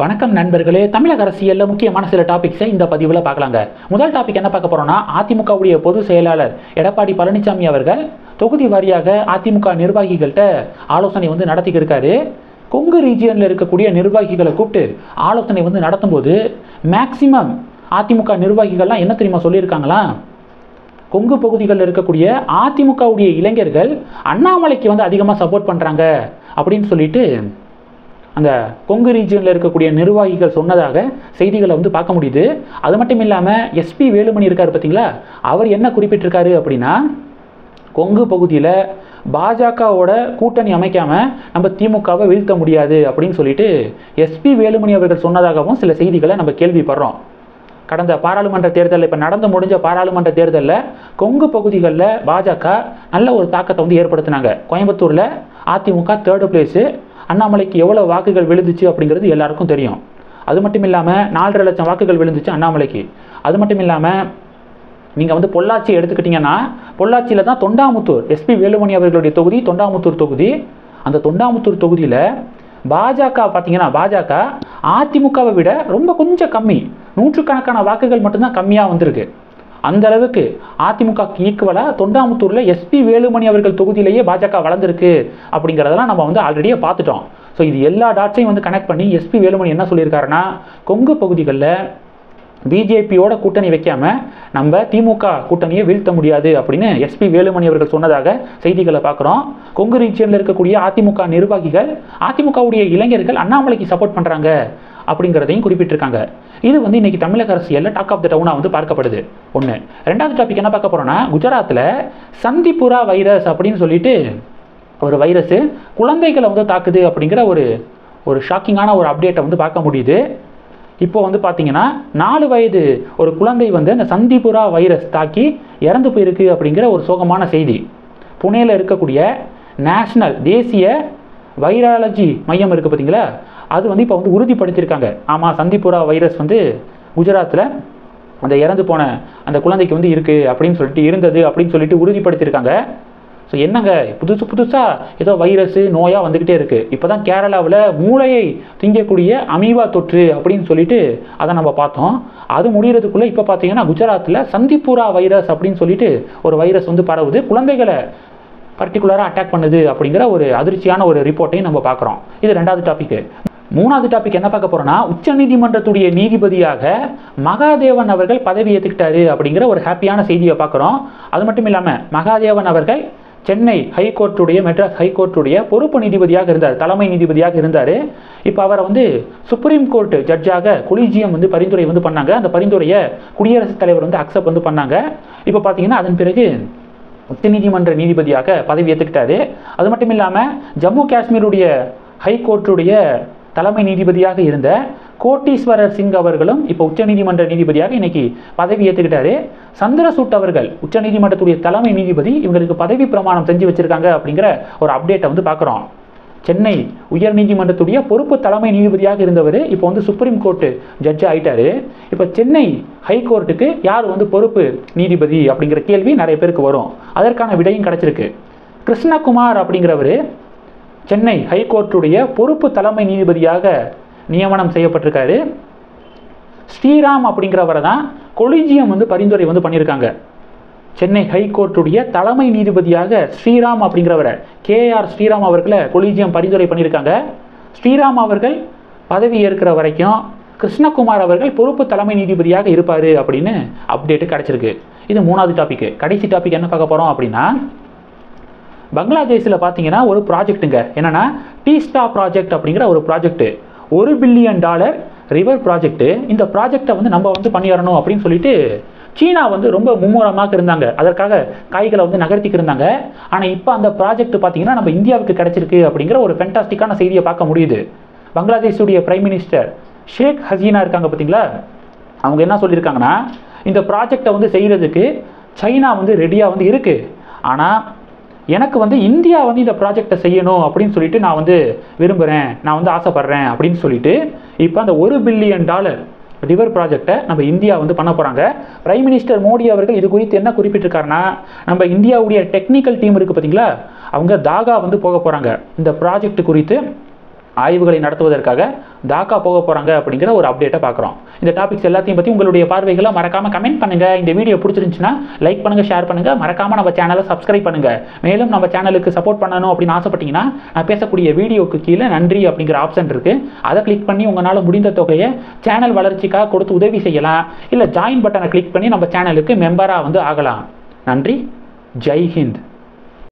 வணக்கம் நண்பர்களே. தமிழக அரசியலில் முக்கியமான சில டாபிக்ஸை இந்த பதிவில் பார்க்கலாங்க. முதல் டாபிக் என்ன பார்க்க போறோம்னா, அதிமுகவுடைய பொதுச் செயலாளர் எடப்பாடி பழனிசாமி அவர்கள் தொகுதி வாரியாக அதிமுக நிர்வாகிகள்கிட்ட ஆலோசனை நடத்திக்கிட்டு இருக்காரு. கொங்கு ரீஜியனில் இருக்கக்கூடிய நிர்வாகிகளை கூப்பிட்டு ஆலோசனை நடத்தும்போது மேக்சிமம் அதிமுக நிர்வாகிகள்லாம் என்ன தெரியுமா சொல்லியிருக்காங்களா, கொங்கு பகுதிகளில் இருக்கக்கூடிய அதிமுகவுடைய இளைஞர்கள் அண்ணாமலைக்கு அதிகமாக சப்போர்ட் பண்ணுறாங்க அப்படின்னு சொல்லிட்டு அந்த கொங்கு ரீஜியனில் இருக்கக்கூடிய நிர்வாகிகள் சொன்னதாக செய்திகளை பார்க்க முடியுது. அது மட்டும் இல்லாமல் எஸ்பி வேலுமணி இருக்கார் பார்த்தீங்களா, அவர் என்ன குறிப்பிட்டிருக்காரு அப்படின்னா, கொங்கு பகுதியில் பாஜகவோட கூட்டணி அமைக்காமல் நம்ம திமுகவை வீழ்த்த முடியாது அப்படின்னு சொல்லிட்டு எஸ்பி வேலுமணி அவர்கள் சொன்னதாகவும் சில செய்திகளை நம்ம கேள்விப்படுறோம். கடந்த பாராளுமன்ற தேர்தலில், இப்போ நடந்து முடிஞ்ச பாராளுமன்ற தேர்தலில் கொங்கு பகுதிகளில் பாஜக நல்ல ஒரு தாக்கத்தை ஏற்படுத்தினாங்க. கோயம்புத்தூரில் அதிமுக 3rd பிளேஸு, அண்ணாமலைக்கு எவ்வளோ வாக்குகள் விழுந்துச்சு அப்படிங்கிறது எல்லாருக்கும் தெரியும். அது மட்டும் இல்லாமல் 4.5 லட்சம் வாக்குகள் விழுந்துச்சு அண்ணாமலைக்கு. அது மட்டும் இல்லாமல் நீங்கள் பொள்ளாச்சி எடுத்துக்கிட்டிங்கன்னா, பொள்ளாச்சியில் தான் தொண்டாமுத்தூர் எஸ்பி வேலுமணி அவர்களுடைய தொகுதி, தொண்டாமுத்தூர் தொகுதி. அந்த தொண்டாமுத்தூர் தொகுதியில் பாஜக பார்த்தீங்கன்னா, பாஜக அதிமுகவை விட ரொம்ப கொஞ்சம் கம்மி, 100கணக்கான வாக்குகள் மட்டும்தான் கம்மியாக வந்திருக்கு. அந்த அளவுக்கு அதிமுக ஈக்குவலாக தொண்டாமுத்தூரில் எஸ்பி வேலுமணி அவர்கள் தொகுதியிலேயே பாஜக வளர்ந்துருக்கு அப்படிங்கிறதெல்லாம் நம்ம ஆல்ரெடியே பார்த்துட்டோம். ஸோ இது எல்லா டாட்ஸையும் கனெக்ட் பண்ணி எஸ்பி வேலுமணி என்ன சொல்லியிருக்காருன்னா, கொங்கு பகுதிகளில் பிஜேபியோட கூட்டணி வைக்காமல் நம்ம திமுக கூட்டணியை வீழ்த்த முடியாது அப்படின்னு எஸ்பி வேலுமணி அவர்கள் சொன்னதாக செய்திகளை பார்க்குறோம். கொங்கு ரீஜியனில் இருக்கக்கூடிய அதிமுக நிர்வாகிகள் அதிமுகவுடைய இளைஞர்கள் அண்ணாமலைக்கு சப்போர்ட் பண்ணுறாங்க அப்படிங்கிறதையும் குறிப்பிட்டிருக்காங்க. இது இன்னைக்கு தமிழக அரசியலில் டாக் ஆஃப் த டவுனாக பார்க்கப்படுது. ஒன்று. ரெண்டாவது டாபிக் என்ன பார்க்க போகிறோன்னா, குஜராத்தில் சந்திப்புரா வைரஸ் அப்படின்னு சொல்லிட்டு ஒரு வைரஸ் குழந்தைகளை தாக்குது அப்படிங்கிற ஒரு ஷாக்கிங்கான ஒரு அப்டேட்டை பார்க்க முடியுது. இப்போ பார்த்தீங்கன்னா 4 வயது ஒரு குழந்தை அந்த சந்திப்புரா வைரஸ் தாக்கி இறந்து போயிருக்கு அப்படிங்கிற ஒரு சோகமான செய்தி. புனேல இருக்கக்கூடிய நேஷனல் தேசிய வைராலஜி மையம் இருக்குது பார்த்தீங்களா, அது இப்போ உறுதிப்படுத்தியிருக்காங்க. ஆமாம், சந்திப்புரா வைரஸ் குஜராத்தில் அந்த இறந்து போன அந்த குழந்தைக்கு இருக்குது அப்படின்னு சொல்லிட்டு, இருந்தது அப்படின்னு சொல்லிட்டு உறுதிப்படுத்தியிருக்காங்க. ஸோ என்னங்க, புதுசாக ஏதோ வைரஸு நோயாக வந்துக்கிட்டே இருக்குது. இப்போ தான் கேரளாவில் மூளையை திங்கக்கூடிய அமீபா தொற்று அப்படின்னு சொல்லிட்டு அதை நம்ம பார்த்தோம். அது முடிகிறதுக்குள்ளே இப்போ பார்த்தீங்கன்னா குஜராத்தில் சந்திப்புரா வைரஸ் அப்படின்னு சொல்லிட்டு ஒரு வைரஸ் பரவுது, குழந்தைகளை பர்டிகுலராக அட்டாக் பண்ணுது அப்படிங்கிற ஒரு அதிர்ச்சியான ஒரு ரிப்போர்ட்டையும் நம்ம பார்க்குறோம். இது ரெண்டாவது டாபிக். மூணாவது டாபிக் என்ன பார்க்க போகிறோன்னா, உச்சநீதிமன்றத்துடைய நீதிபதியாக மகாதேவன் அவர்கள் பதவி ஏற்றுக்கிட்டாரு அப்படிங்கிற ஒரு ஹாப்பியான செய்தியை பார்க்குறோம். அது மட்டும் இல்லாமல் மகாதேவன் அவர்கள் சென்னை ஹைகோர்ட்டுடைய, மெட்ராஸ் ஹைகோர்ட்டுடைய பொறுப்பு நீதிபதியாக இருந்தார், தலைமை நீதிபதியாக இருந்தார். இப்போ அவரை சுப்ரீம் கோர்ட் ஜட்ஜாக கொலிஜியம் பரிந்துரை பண்ணாங்க. அந்த பரிந்துரையை குடியரசுத் தலைவர் அக்செப்ட் பண்ணாங்க. இப்போ பார்த்தீங்கன்னா அதன் பிறகு உச்சநீதிமன்ற நீதிபதியாக பதவி ஏற்றுக்கிட்டாரு. அது மட்டும் இல்லாமல் ஜம்மு காஷ்மீருடைய ஹைகோர்ட்டுடைய தலைமை நீதிபதியாக இருந்த கோட்டீஸ்வரர் சிங் அவர்களும் இப்போ உச்சநீதிமன்ற நீதிபதியாக இன்னைக்கு பதவி ஏற்றுக்கிட்டாரு. சந்திரசூட் அவர்கள் உச்சநீதிமன்றத்துடைய தலைமை நீதிபதி, இவங்களுக்கு பதவி பிரமாணம் செஞ்சு வச்சிருக்காங்க அப்படிங்கிற ஒரு அப்டேட்டை பார்க்குறோம். சென்னை உயர் நீதிமன்றத்துடைய பொறுப்பு தலைமை நீதிபதியாக இருந்தவர் இப்போ சுப்ரீம் கோர்ட்டு ஜட்ஜ் ஆகிட்டாரு. இப்போ சென்னை ஹைகோர்ட்டுக்கு யார் பொறுப்பு நீதிபதி அப்படிங்கிற கேள்வி நிறைய பேருக்கு வரும். அதற்கான விடையும் கிடைச்சிருக்கு. கிருஷ்ணகுமார் அப்படிங்கிறவர் சென்னை ஹைகோர்ட்டுடைய பொறுப்பு தலைமை நீதிபதியாக நியமனம் செய்யப்பட்டிருக்காரு. ஸ்ரீராம் அப்படிங்கிறவரை தான் கொலிஜியம் பரிந்துரை பண்ணியிருக்காங்க. சென்னை ஹைகோர்ட்டுடைய தலைமை நீதிபதியாக ஸ்ரீராம் அப்படிங்கிறவரை, KR ஸ்ரீராம் அவர்களை கொலிஜியம் பரிந்துரை பண்ணியிருக்காங்க. ஸ்ரீராம் அவர்கள் பதவி ஏற்கிற வரைக்கும் கிருஷ்ணகுமார் அவர்கள் பொறுப்பு தலைமை நீதிபதியாக இருப்பார் அப்படின்னு அப்டேட்டு கிடச்சிருக்கு. இது மூணாவது டாபிக். கடைசி டாபிக் என்ன பார்க்க போகிறோம் அப்படின்னா, பங்களாதேஷில் பார்த்தீங்கன்னா ஒரு ப்ராஜெக்ட்டுங்க, என்னென்னா டீஸ்டா ப்ராஜெக்ட் அப்படிங்கிற ஒரு ப்ராஜெக்ட்டு, $1 பில்லியன் ரிவர் ப்ராஜெக்ட்டு. இந்த ப்ராஜெக்டை நம்ம பண்ணிடணும் அப்படின்னு சொல்லிட்டு சீனா ரொம்ப மும்முரமாக இருந்தாங்க. அதற்காக காய்களை நகர்த்திக்கு இருந்தாங்க. ஆனால் இப்போ அந்த ப்ராஜெக்ட் பார்த்தீங்கன்னா நம்ம இந்தியாவுக்கு கிடைச்சிருக்கு அப்படிங்கிற ஒரு ஃபென்டாஸ்டிக்கான செய்தியை பார்க்க முடியுது. பங்களாதேஷுடைய பிரைம் மினிஸ்டர் ஷேக் ஹசீனா இருக்காங்க பார்த்தீங்களா, அவங்க என்ன சொல்லியிருக்காங்கன்னா, இந்த ப்ராஜெக்டை செய்கிறதுக்கு சைனா ரெடியாக இருக்குது, ஆனால் எனக்கு இந்தியா இந்த ப்ராஜெக்டை செய்யணும் அப்படின்னு சொல்லிட்டு நான் விரும்புகிறேன், நான் ஆசைப்படுறேன் அப்படின்னு சொல்லிட்டு இப்போ அந்த $1 பில்லியன் ரிவர் ப்ராஜெக்டை நம்ம இந்தியா பண்ண போகிறாங்க. பிரைம் மினிஸ்டர் மோடி அவர்கள் இது குறித்து என்ன குறிப்பிட்டிருக்காருன்னா, நம்ம இந்தியாவுடைய டெக்னிக்கல் டீம் இருக்குது பார்த்தீங்களா, அவங்க தாகா போக போகிறாங்க. இந்த ப்ராஜெக்ட் குறித்து ஆய்வுகளை நடத்துவதற்காக டாக்கா போக போகிறாங்க அப்படிங்கிற ஒரு அப்டேட்டை பார்க்குறோம். இந்த டாபிக்ஸ் எல்லாத்தையும் பற்றி உங்களுடைய பார்வைகளை மறக்காமல் கமெண்ட் பண்ணுங்கள். இந்த வீடியோ பிடிச்சிருந்துச்சுன்னா லைக் பண்ணுங்கள், ஷேர் பண்ணுங்கள், மறக்காமல் நம்ம சேனலை சப்ஸ்கிரைப் பண்ணுங்கள். மேலும் நம்ம சேனலுக்கு சப்போர்ட் பண்ணணும் அப்படின்னு ஆசைப்பட்டீங்கன்னா நான் பேசக்கூடிய வீடியோக்கு கீழே நன்றி அப்படிங்கிற ஆப்ஷன் இருக்குது. அதை கிளிக் பண்ணி உங்களால் முடிந்த தொகையை சேனல் வளர்ச்சிக்காக கொடுத்து உதவி செய்யலாம். இல்லை ஜாயின் பட்டனை கிளிக் பண்ணி நம்ம சேனலுக்கு மெம்பராக ஆகலாம். நன்றி. ஜெய் ஹிந்த்.